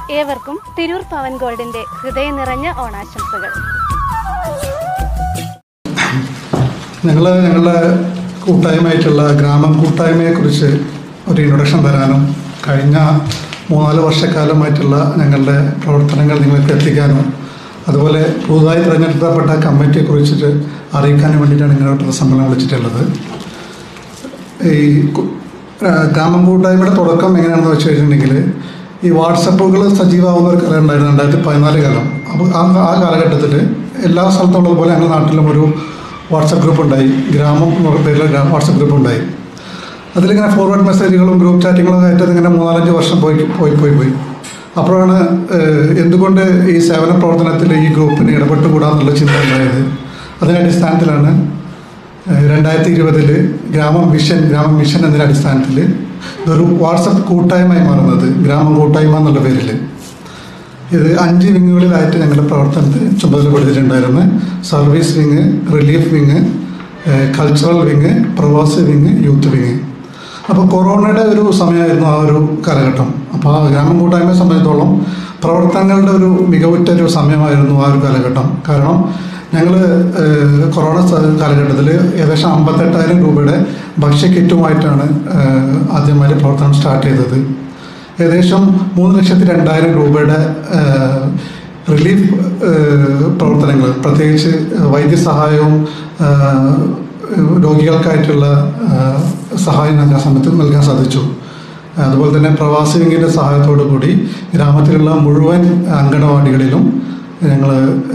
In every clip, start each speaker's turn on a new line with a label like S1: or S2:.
S1: ഏവർക്കും തിരൂർ പവൻ ഗോൾഡിന്റെ ഹൃദയം നിറഞ്ഞ ഓണാശംസകൾ.
S2: ഞങ്ങളുടെ കൂട്ടായ്മയായിട്ടുള്ള ഗ്രാമം കൂട്ടായ്മയെക്കുറിച്ച് ഒരു ഇൻട്രൊഡക്ഷൻ തരാനും കഴിഞ്ഞ 3-4 വർഷക്കാലമായിട്ടുള്ള ഞങ്ങളുടെ പ്രവർത്തനങ്ങൾ നിങ്ങൾക്ക് എത്തിക്കാനും അതുപോലെ പുതുതായി തിരഞ്ഞെടുക്കപ്പെട്ട കമ്മിറ്റിയെക്കുറിച്ചിട്ട് അറിയിക്കാനും വേണ്ടിയിട്ടാണ് ഇങ്ങനെ സമ്മേളനം വിളിച്ചിട്ടുള്ളത്. ഈ ഗ്രാമം കൂട്ടായ്മയുടെ തുടക്കം എങ്ങനെയാണെന്ന് വെച്ച് കഴിഞ്ഞിട്ടുണ്ടെങ്കിൽ ഈ വാട്സപ്പുകൾ സജീവമാകുന്ന ഒരു കാലം ഉണ്ടായിരുന്നു 2014 കാലം. അപ്പോൾ ആ കാലഘട്ടത്തിൽ എല്ലാ സ്ഥലത്തുള്ളതുപോലെ ഞങ്ങളുടെ നാട്ടിലും ഒരു വാട്സപ്പ് ഗ്രൂപ്പ് ഉണ്ടായി. ഗ്രാമം എന്നുള്ള പേരിൽ വാട്സപ്പ് ഗ്രൂപ്പ് ഉണ്ടായി. അതിലിങ്ങനെ ഫോർവേഡ് മെസ്സേജുകളും ഗ്രൂപ്പ് ചാറ്റിങ്ങുകളും ആയിട്ട് അതിങ്ങനെ 3-4 വർഷം പോയി. അപ്പോഴാണ് എന്തുകൊണ്ട് ഈ സേവന പ്രവർത്തനത്തിൽ ഈ ഗ്രൂപ്പിന് ഇടപെട്ടുകൂടാന്നുള്ള ചിന്ത ഉണ്ടായത്. അതിൻ്റെ അടിസ്ഥാനത്തിലാണ് 2020 ഗ്രാമം മിഷൻ എന്നതിൻ്റെ അടിസ്ഥാനത്തിൽ ഇതൊരു വാട്സപ്പ് കൂട്ടായ്മയായി മാറുന്നത്, ഗ്രാമം കൂട്ടായ്മ എന്നുള്ള പേരിൽ. ഇത് 5 വിങ്ങുകളിലായിട്ട് ഞങ്ങളുടെ പ്രവർത്തനത്തെ ചുമതലപ്പെടുത്തിയിട്ടുണ്ടായിരുന്നു. Service wing, relief wing, cultural wing, പ്രവാസി വിങ്, യൂത്ത് വിങ്. അപ്പോൾ കൊറോണയുടെ ഒരു സമയമായിരുന്നു ആ ഒരു കാലഘട്ടം. അപ്പോൾ ആ ഗ്രാമം കൂട്ടായ്മയെ സംബന്ധിച്ചിടത്തോളം പ്രവർത്തനങ്ങളുടെ ഒരു മികവുറ്റൊരു സമയമായിരുന്നു ആ ഒരു കാലഘട്ടം. കാരണം ഞങ്ങൾ കൊറോണ കാലഘട്ടത്തിൽ ഏകദേശം 58,000 രൂപയുടെ ഭക്ഷ്യക്കിറ്റുമായിട്ടാണ് ആദ്യമായി പ്രവർത്തനം സ്റ്റാർട്ട് ചെയ്തത്. ഏകദേശം 3,02,000 രൂപയുടെ റിലീഫ് പ്രവർത്തനങ്ങൾ, പ്രത്യേകിച്ച് വൈദ്യസഹായവും രോഗികൾക്കായിട്ടുള്ള സഹായം നൽകാൻ സാധിച്ചു. അതുപോലെ തന്നെ പ്രവാസി വിങ്ങിൻ്റെ സഹായത്തോടു കൂടി ഗ്രാമത്തിലുള്ള മുഴുവൻ അങ്കണവാടികളിലും ഞങ്ങൾ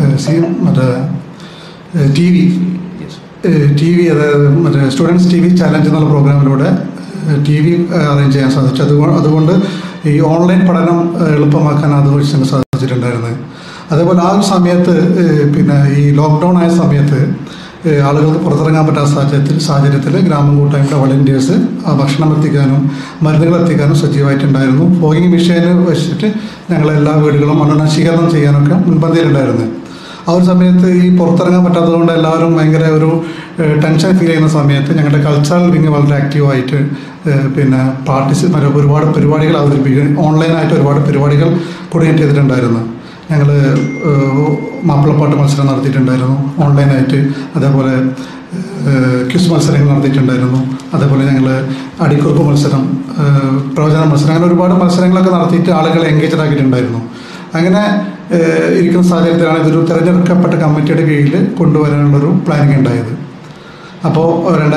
S2: ടി വി അതായത് സ്റ്റുഡൻസ് TV ചാലഞ്ച് എന്നുള്ള പ്രോഗ്രാമിലൂടെ TV അറേഞ്ച് ചെയ്യാൻ സാധിച്ചു. അതുകൊണ്ട് ഈ ഓൺലൈൻ പഠനം എളുപ്പമാക്കാൻ അത് വഴി സാധിച്ചിട്ടുണ്ടായിരുന്നത്. അതേപോലെ ആ ഒരു സമയത്ത് പിന്നെ ഈ ലോക്ക്ഡൗൺ ആയ സമയത്ത് ആളുകൾക്ക് പുറത്തിറങ്ങാൻ പറ്റാത്ത സാഹചര്യത്തിൽ ഗ്രാമം കൂട്ടായ്മയുടെ വളണ്ടിയേഴ്സ് ഭക്ഷണം എത്തിക്കാനും മരുന്നുകൾ എത്തിക്കാനും സജീവമായിട്ടുണ്ടായിരുന്നു. ഫോഗിങ് മെഷീൻ വെച്ചിട്ട് ഞങ്ങളെല്ലാ വീടുകളും മണ്ണെണ്ണശീകരണം ചെയ്യാനൊക്കെ മുൻപന്തിയിലുണ്ടായിരുന്നു. ആ ഒരു സമയത്ത് ഈ പുറത്തിറങ്ങാൻ പറ്റാത്തതുകൊണ്ട് എല്ലാവരും ഭയങ്കര ഒരു ടെൻഷൻ ഫീൽ ചെയ്യുന്ന സമയത്ത് ഞങ്ങളുടെ കൾച്ചറൽ വിങ് വളരെ ആക്റ്റീവായിട്ട് പിന്നെ ഒരുപാട് പരിപാടികൾ അവതരിപ്പിക്കുക, ഓൺലൈനായിട്ട് ഒരുപാട് പരിപാടികൾ കോർഡിനേറ്റ് ചെയ്തിട്ടുണ്ടായിരുന്നു. ഞങ്ങൾ മാപ്പിളപ്പാട്ട് മത്സരം നടത്തിയിട്ടുണ്ടായിരുന്നു ഓൺലൈനായിട്ട്. അതേപോലെ ക്വിസ് മത്സരങ്ങൾ നടത്തിയിട്ടുണ്ടായിരുന്നു. അതേപോലെ ഞങ്ങൾ അടിക്കുറിപ്പ് മത്സരം, പ്രവചന മത്സരം, അങ്ങനെ ഒരുപാട് മത്സരങ്ങളൊക്കെ നടത്തിയിട്ട് ആളുകളെ എൻഗേജഡ് ആക്കിയിട്ടുണ്ടായിരുന്നു. അങ്ങനെ ഇരിക്കുന്ന സാഹചര്യത്തിലാണ് ഇതൊരു തിരഞ്ഞെടുക്കപ്പെട്ട കമ്മിറ്റിയുടെ കീഴിൽ കൊണ്ടുവരാനുള്ളൊരു പ്ലാനിങ് ഉണ്ടായത്. അപ്പോൾ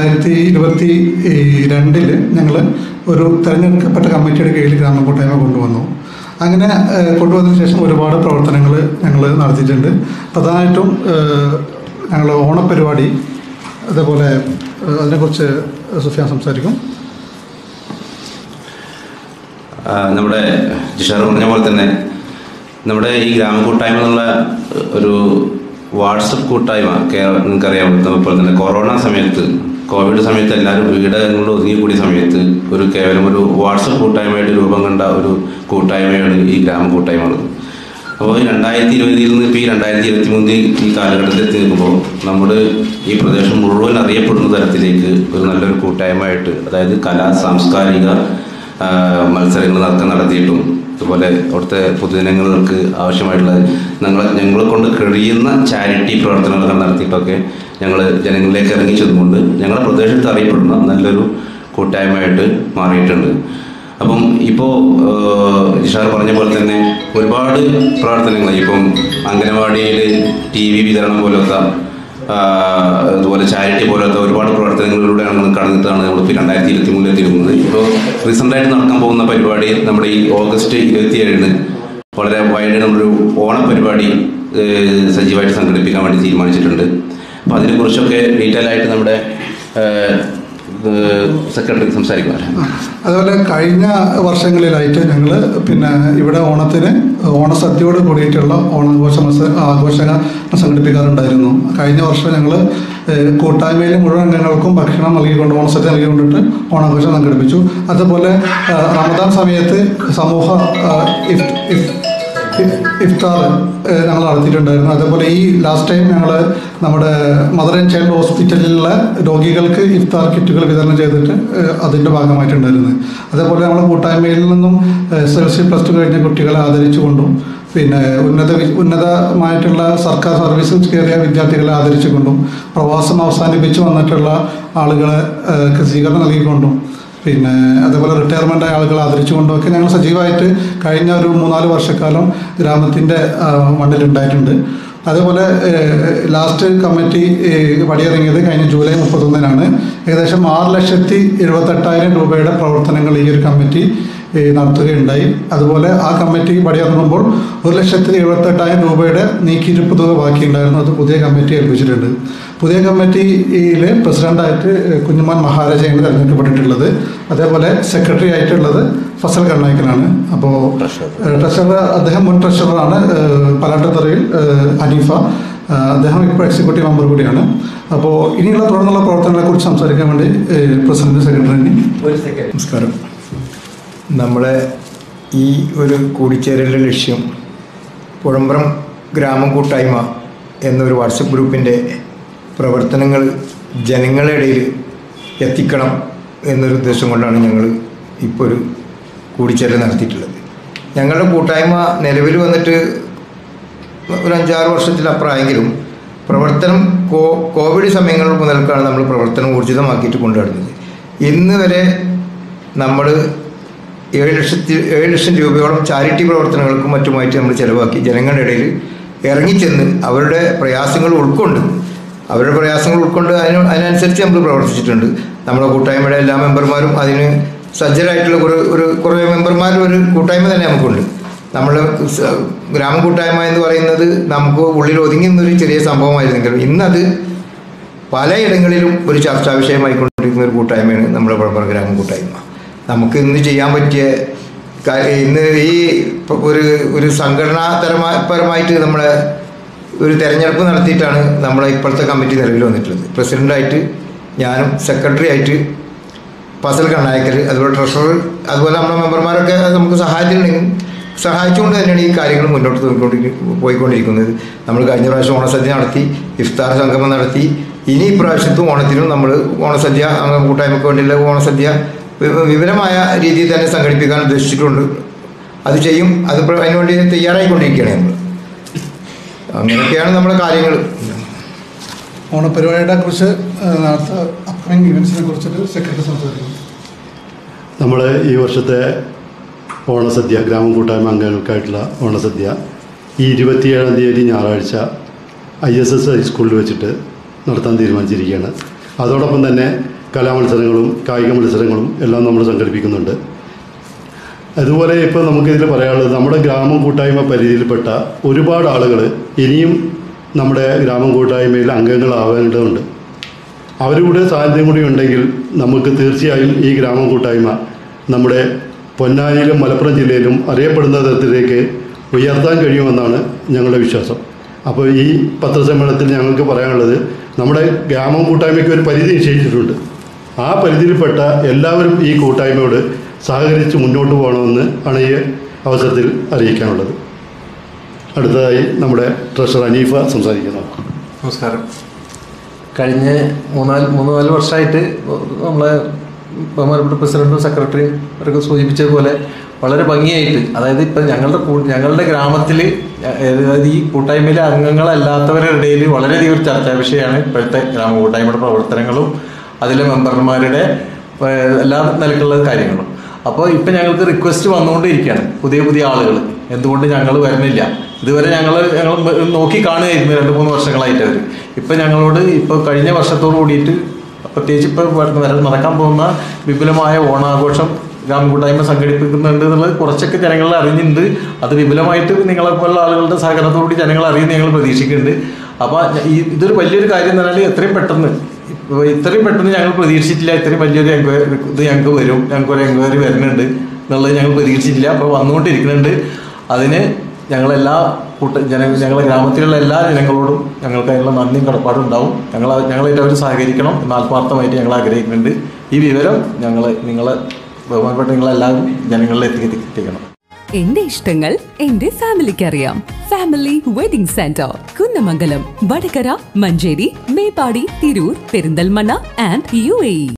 S2: 2022 ഞങ്ങൾ ഒരു തിരഞ്ഞെടുക്കപ്പെട്ട കമ്മിറ്റിയുടെ കീഴിൽ ഗ്രാമ കൂട്ടായ്മ കൊണ്ടുവന്നു. അങ്ങനെ കൊണ്ടുവന്നതിന് ശേഷം ഒരുപാട് പ്രവർത്തനങ്ങൾ ഞങ്ങൾ നടത്തിയിട്ടുണ്ട്. പ്രധാനമായിട്ടും ഞങ്ങൾ ഓണപ്പരിപാടി, അതേപോലെ അതിനെക്കുറിച്ച് സുഫിയാൻ സംസാരിക്കും.
S3: നമ്മുടെ ജിഷാർ പറഞ്ഞ പോലെ തന്നെ നമ്മുടെ ഈ ഗ്രാമ കൂട്ടായ്മ എന്നുള്ള ഒരു വാട്സപ്പ് കൂട്ടായ്മ നിങ്ങൾക്കറിയാം. പോലെ തന്നെ കൊറോണ സമയത്ത്, കോവിഡ് സമയത്ത് എല്ലാവരും വീടുകളിൽ ഒതുങ്ങിക്കൂടിയ സമയത്ത് കേവലം ഒരു വാട്സപ്പ് കൂട്ടായ്മയായിട്ട് രൂപം കണ്ട ഒരു കൂട്ടായ്മയാണ് ഈ ഗ്രാമ കൂട്ടായ്മ. അപ്പോൾ 2020 നിന്ന് ഇപ്പോൾ ഈ 2023 ഈ കാലഘട്ടത്തിൽ എത്തി നിൽക്കുമ്പോൾ നമ്മൾ ഈ പ്രദേശം മുഴുവൻ അറിയപ്പെടുന്ന തരത്തിലേക്ക് ഒരു നല്ലൊരു കൂട്ടായ്മയായിട്ട്, അതായത് സാംസ്കാരിക മത്സരങ്ങൾ നടത്തിയിട്ടും അതുപോലെ അവിടുത്തെ പൊതുജനങ്ങൾക്ക് ആവശ്യമായിട്ടുള്ള ഞങ്ങളെ കൊണ്ട് കഴിയുന്ന ചാരിറ്റി പ്രവർത്തനങ്ങൾ നടത്തിയിട്ടൊക്കെ ഞങ്ങൾ ജനങ്ങളിലേക്ക് ഇറങ്ങി ചെന്നുകൊണ്ട് ഞങ്ങളുടെ പ്രദേശത്ത് അറിയപ്പെടുന്ന നല്ലൊരു കൂട്ടായ്മയായിട്ട് മാറിയിട്ടുണ്ട്. അപ്പം ഇപ്പോൾ ജിഷാർ പറഞ്ഞ പോലെ തന്നെ ഒരുപാട് പ്രവർത്തനങ്ങൾ, ഇപ്പം അംഗനവാടിയിൽ TV വിതരണം പോലത്തെ, അതുപോലെ ചാരിറ്റി പോലത്തെ ഒരുപാട് പ്രവർത്തനങ്ങളിലൂടെയാണ് നമ്മൾ കടന്നിട്ടാണ് നമ്മളിപ്പോൾ 2023 എത്തിയിരുന്നത്. ഇപ്പോൾ റീസെൻ്റായിട്ട് നടക്കാൻ പോകുന്ന പരിപാടി നമ്മുടെ ഈ ഓഗസ്റ്റ് 27 വളരെ വൈഡ് നമ്മളൊരു ഓണപരിപാടി സജീവമായിട്ട് സംഘടിപ്പിക്കാൻ വേണ്ടി തീരുമാനിച്ചിട്ടുണ്ട്. അപ്പോൾ അതിനെക്കുറിച്ചൊക്കെ ഡീറ്റെയിൽ ആയിട്ട് നമ്മുടെ സെക്രട്ടറി സംസാരിക്കുവാൻ.
S2: അതുപോലെ കഴിഞ്ഞ വർഷങ്ങളിലായിട്ട് ഞങ്ങൾ പിന്നെ ഇവിടെ ഓണത്തിന് ഓണസദ്യയോട് കൂടിയിട്ടുള്ള ആഘോഷങ്ങൾ സംഘടിപ്പിക്കാറുണ്ടായിരുന്നു. കഴിഞ്ഞ വർഷം ഞങ്ങൾ കൂട്ടായ്മയിലെ മുഴുവൻ അംഗങ്ങൾക്കും ഭക്ഷണം നൽകിക്കൊണ്ട്, ഓണസദ്യ നൽകിക്കൊണ്ടിട്ട് ഓണാഘോഷം സംഘടിപ്പിച്ചു. അതുപോലെ റമദാൻ സമയത്ത് ഇഫ്താർ ഞങ്ങൾ നടത്തിയിട്ടുണ്ടായിരുന്നു. അതേപോലെ ഈ ലാസ്റ്റ് ടൈം ഞങ്ങൾ നമ്മുടെ മദർ ആൻഡ് ചൈൽഡ് ഹോസ്പിറ്റലിലുള്ള രോഗികൾക്ക് ഇഫ്താർ കിറ്റുകൾ വിതരണം ചെയ്തിട്ട് അതിൻ്റെ ഭാഗമായിട്ടുണ്ടായിരുന്നു. അതേപോലെ നമ്മൾ കൂട്ടായ്മയിൽ നിന്നും SLC +2 കഴിഞ്ഞ കുട്ടികളെ ആദരിച്ചുകൊണ്ടും പിന്നെ ഉന്നതമായിട്ടുള്ള സർക്കാർ സർവീസിൽ കയറിയ വിദ്യാർത്ഥികളെ ആദരിച്ചുകൊണ്ടും പ്രവാസം അവസാനിപ്പിച്ച് വന്നിട്ടുള്ള ആളുകളെ സ്വീകരണം നൽകിക്കൊണ്ടും പിന്നെ അതേപോലെ റിട്ടയർമെൻ്റ് ആയ ആളുകളെ ആദരിച്ചുകൊണ്ടുമൊക്കെ ഞങ്ങൾ സജീവമായിട്ട് കഴിഞ്ഞ ഒരു 3-4 വർഷക്കാലം ഗ്രാമത്തിൻ്റെ മണ്ണിലുണ്ടായിട്ടുണ്ട്. അതേപോലെ ലാസ്റ്റ് കമ്മിറ്റി പടിയിറങ്ങിയത് കഴിഞ്ഞ ജൂലൈ 31-നാണ്. ഏകദേശം 6,78,000 രൂപയുടെ പ്രവർത്തനങ്ങൾ ഈ ഒരു കമ്മിറ്റി നടത്തുകയുണ്ടായി. അതുപോലെ ആ കമ്മിറ്റി പടിയിറങ്ങുമ്പോൾ 1,78,000 രൂപയുടെ നീക്കിയിരിപ്പ് തുക ബാക്കിയുണ്ടായിരുന്നു. അത് പുതിയ കമ്മിറ്റി ഏൽപ്പിച്ചിട്ടുണ്ട്. പുതിയ കമ്മിറ്റിയിലെ പ്രസിഡൻ്റായിട്ട് കുഞ്ഞുമാൻ മഹാരാജയാണ് തിരഞ്ഞെടുക്കപ്പെട്ടിട്ടുള്ളത്. അതേപോലെ സെക്രട്ടറി ആയിട്ടുള്ളത് ഫസൽ കണ്ണായ്ക്കനാണ്. അപ്പോൾ ട്രഷറർ അദ്ദേഹം മുൻ ട്രഷററാണ് പലാട്ടത്തറയിൽ ഹനീഫ. അദ്ദേഹം ഇപ്പോൾ എക്സിക്യൂട്ടീവ് മെമ്പർ കൂടിയാണ്. അപ്പോൾ ഇനിയുള്ള തുടർന്നുള്ള പ്രവർത്തനങ്ങളെക്കുറിച്ച് സംസാരിക്കാൻ വേണ്ടി പ്രസിഡന്റ് സെക്രട്ടറി.
S4: നമസ്കാരം. നമ്മളെ ഈ ഒരു കൂടിച്ചേരലിൻ്റെ ലക്ഷ്യം പുഴമ്പ്രം ഗ്രാമം കൂട്ടായ്മ എന്നൊരു വാട്സപ്പ് ഗ്രൂപ്പിൻ്റെ പ്രവർത്തനങ്ങൾ ജനങ്ങളുടെ ഇടയിൽ എത്തിക്കണം എന്നൊരു ഉദ്ദേശം കൊണ്ടാണ് ഞങ്ങൾ ഇപ്പോൾ ഒരു കൂടിച്ചേരൽ നടത്തിയിട്ടുള്ളത്. ഞങ്ങളുടെ കൂട്ടായ്മ നിലവിൽ വന്നിട്ട് ഒരു 5-6 വർഷത്തിലപ്പുറമായെങ്കിലും പ്രവർത്തനം കോവിഡ് സമയങ്ങൾ മുതൽക്കാണ് നമ്മൾ പ്രവർത്തനം ഊർജിതമാക്കിയിട്ട് കൊണ്ടുവരുന്നത്. ഇന്ന് വരെ നമ്മൾ 7 ലക്ഷം രൂപയോളം ചാരിറ്റി പ്രവർത്തനങ്ങൾക്കും മറ്റുമായിട്ട് നമ്മൾ ചിലവാക്കി ജനങ്ങളുടെ ഇടയിൽ ഇറങ്ങിച്ചെന്ന് അവരുടെ പ്രയാസങ്ങൾ ഉൾക്കൊണ്ട് അതിനനുസരിച്ച് നമ്മൾ പ്രവർത്തിച്ചിട്ടുണ്ട്. നമ്മുടെ കൂട്ടായ്മയുടെ എല്ലാ മെമ്പർമാരും അതിന് സജ്ജരായിട്ടുള്ള കുറേ മെമ്പർമാരും ഒരു കൂട്ടായ്മ തന്നെ നമുക്കുണ്ട്. നമ്മുടെ ഗ്രാമ കൂട്ടായ്മ എന്ന് പറയുന്നത് നമുക്ക് ഉള്ളിൽ ഒതുങ്ങുന്നൊരു ചെറിയ സംഭവമായിരുന്നെങ്കിലും ഇന്നത് പലയിടങ്ങളിലും ഒരു ചർച്ചാ വിഷയമായിക്കൊണ്ടിരിക്കുന്ന ഒരു കൂട്ടായ്മയാണ് നമ്മുടെ പുഴമ്പ്രം ഗ്രാമ കൂട്ടായ്മ. നമുക്ക് ഇന്ന് ചെയ്യാൻ പറ്റിയ ഇന്ന് ഈ ഒരു സംഘടനാപരമായിട്ട് നമ്മളെ ഒരു തെരഞ്ഞെടുപ്പ് നടത്തിയിട്ടാണ് നമ്മളെ ഇപ്പോഴത്തെ കമ്മിറ്റി നിലവിൽ വന്നിട്ടുള്ളത്. പ്രസിഡൻ്റായിട്ട് ഞാനും സെക്രട്ടറി ആയിട്ട് ഫസൽ കണ്ണായ്ക്കൽ, അതുപോലെ ട്രഷറർ, അതുപോലെ നമ്മുടെ മെമ്പർമാരൊക്കെ നമുക്ക് സഹായിച്ചുകൊണ്ട് തന്നെയാണ് ഈ കാര്യങ്ങൾ മുന്നോട്ട് പോയിക്കൊണ്ടിരിക്കുന്നത്. നമ്മൾ കഴിഞ്ഞ പ്രാവശ്യം ഓണസദ്യ നടത്തി, ഇഫ്താർ സംഗമം നടത്തി. ഇനി ഇപ്രാവശ്യത്തും ഓണത്തിനും നമ്മൾ ഓണസദ്യ കൂട്ടായ്മയ്ക്ക് വേണ്ടിയുള്ള ഓണസദ്യ വിപുലമായ രീതിയിൽ തന്നെ സംഘടിപ്പിക്കാൻ ഉദ്ദേശിച്ചിട്ടുണ്ട്. അത് ചെയ്യും. അതിനുവേണ്ടി തയ്യാറായിക്കൊണ്ടിരിക്കുകയാണ് നമ്മൾ. അങ്ങനെയൊക്കെയാണ് നമ്മുടെ കാര്യങ്ങൾ.
S2: ഓണപരിപാടിയെ കുറിച്ച് അപ്കമിങ് ഇവൻസിനെ കുറിച്ചിട്ട് സെക്രട്ടറി സംസാരിക്കുന്നു.
S5: നമ്മൾ ഈ വർഷത്തെ ഓണസദ്യ ഗ്രാമം കൂട്ടായ്മ അംഗങ്ങൾക്കായിട്ടുള്ള ഓണസദ്യ ഈ 27-ാം തീയതി ഞായറാഴ്ച ISS ഹൈസ്കൂളിൽ വെച്ചിട്ട് നടത്താൻ തീരുമാനിച്ചിരിക്കുകയാണ്. അതോടൊപ്പം തന്നെ കലാമത്സരങ്ങളും കായിക മത്സരങ്ങളും എല്ലാം നമ്മൾ സംഘടിപ്പിക്കുന്നുണ്ട്. അതുപോലെ ഇപ്പോൾ നമുക്കിതിൽ പറയാനുള്ളത്, നമ്മുടെ ഗ്രാമം കൂട്ടായ്മ പരിധിയിൽപ്പെട്ട ഒരുപാട് ആളുകൾ ഇനിയും നമ്മുടെ ഗ്രാമം കൂട്ടായ്മയിൽ അംഗങ്ങളാവേണ്ടതുണ്ട്. അവരുടെ സാന്നിധ്യം കൂടി ഉണ്ടെങ്കിൽ നമുക്ക് തീർച്ചയായും ഈ ഗ്രാമം കൂട്ടായ്മ നമ്മുടെ പൊന്നാനിയിലും മലപ്പുറം ജില്ലയിലും അറിയപ്പെടുന്ന തരത്തിലേക്ക് ഉയർത്താൻ കഴിയുമെന്നാണ് ഞങ്ങളുടെ വിശ്വാസം. അപ്പോൾ ഈ പത്രസമ്മേളനത്തിൽ ഞങ്ങൾക്ക് പറയാനുള്ളത്, നമ്മുടെ ഗ്രാമം കൂട്ടായ്മയ്ക്ക് ഒരു പരിധി നിശ്ചയിച്ചിട്ടുണ്ട്. ആ പരിധിയിൽപ്പെട്ട എല്ലാവരും ഈ കൂട്ടായ്മയോട് സഹകരിച്ച് മുന്നോട്ട് പോകണമെന്ന് ആണ് ഈ അവസരത്തിൽ അറിയിക്കാനുള്ളത്. അടുത്തതായി നമ്മുടെ ട്രഷറർ ഹനീഫ സംസാരിക്കുന്നു.
S6: നമസ്കാരം. കഴിഞ്ഞ 3-4 വർഷമായിട്ട് നമ്മളെ ബഹുമാനപ്പെട്ട പ്രസിഡന്റും സെക്രട്ടറിയും അവരൊക്കെ സൂചിപ്പിച്ചതുപോലെ വളരെ ഭംഗിയായിട്ട്, അതായത് ഇപ്പം ഞങ്ങളുടെ ഗ്രാമത്തിൽ, അതായത് ഈ കൂട്ടായ്മയിലെ അംഗങ്ങളല്ലാത്തവരുടെ ഇടയിൽ വളരെയധികം ഒരു ചർച്ചാ വിഷയമാണ് ഇപ്പോഴത്തെ ഗ്രാമ കൂട്ടായ്മയുടെ പ്രവർത്തനങ്ങളും അതിലെ മെമ്പർമാരുടെ എല്ലാ നിലക്കുള്ള കാര്യങ്ങളും. അപ്പോൾ ഇപ്പം ഞങ്ങൾക്ക് റിക്വസ്റ്റ് വന്നുകൊണ്ടിരിക്കുകയാണ്, പുതിയ ആളുകൾ എന്തുകൊണ്ട് ഞങ്ങൾ വരുന്നില്ല. ഇതുവരെ ഞങ്ങൾ നോക്കി കാണുകയായിരുന്നു 2-3 വർഷങ്ങളായിട്ട് അവർ. ഇപ്പം ഞങ്ങളോട് ഇപ്പോൾ കഴിഞ്ഞ വർഷത്തോട് കൂടിയിട്ട്, പ്രത്യേകിച്ച് ഇപ്പോൾ നടക്കാൻ പോകുന്ന വിപുലമായ ഓണാഘോഷം ഗ്രാമ കൂട്ടായ്മ സംഘടിപ്പിക്കുന്നുണ്ട് എന്നുള്ളത് കുറച്ചൊക്കെ ജനങ്ങൾ അറിഞ്ഞിട്ടുണ്ട്. അത് വിപുലമായിട്ട് നിങ്ങളെപ്പോലുള്ള ആളുകളുടെ സഹകരണത്തോടുകൂടി ജനങ്ങൾ അറിയുന്ന ഞങ്ങൾ പ്രതീക്ഷിക്കുന്നുണ്ട്. അപ്പോൾ ഇതൊരു വലിയൊരു കാര്യം എന്ന് പറഞ്ഞാൽ ഇത്രയും പെട്ടെന്ന് ഞങ്ങൾ പ്രതീക്ഷിച്ചില്ല. ഇത്രയും വലിയൊരു ഇത് ഞങ്ങൾക്ക് വരും, ഞങ്ങൾക്കൊരു എൻക്വയറി വരുന്നുണ്ട് എന്നുള്ളത് ഞങ്ങൾ പ്രതീക്ഷിച്ചില്ല. അപ്പോൾ വന്നുകൊണ്ടിരിക്കുന്നുണ്ട്. അതിന് ഞങ്ങളെല്ലാ ഞങ്ങളുടെ ഗ്രാമത്തിലുള്ള എല്ലാ ജനങ്ങളോടും ഞങ്ങൾക്ക് അതിനുള്ള നന്ദിയും കടപ്പാടും ഉണ്ടാവും. ഞങ്ങളായിട്ട് അവർ സഹകരിക്കണം എന്ന് ആത്മാർത്ഥമായിട്ട് ഞങ്ങൾ ആഗ്രഹിക്കുന്നുണ്ട്. ഈ വിവരം നിങ്ങളെ ബഹുമാനപ്പെട്ട നിങ്ങളെല്ലാവരും ജനങ്ങളിലേക്ക് എത്തിക്കണം.
S7: എന്റെ ഇഷ്ടങ്ങൾ എന്റെ ഫാമിലിക്ക് അറിയാം. Family Wedding Centre, Kunnamangalam, Vadakara, Manjeri, Meppadi, Tirur, Perinthalmanna and UAE.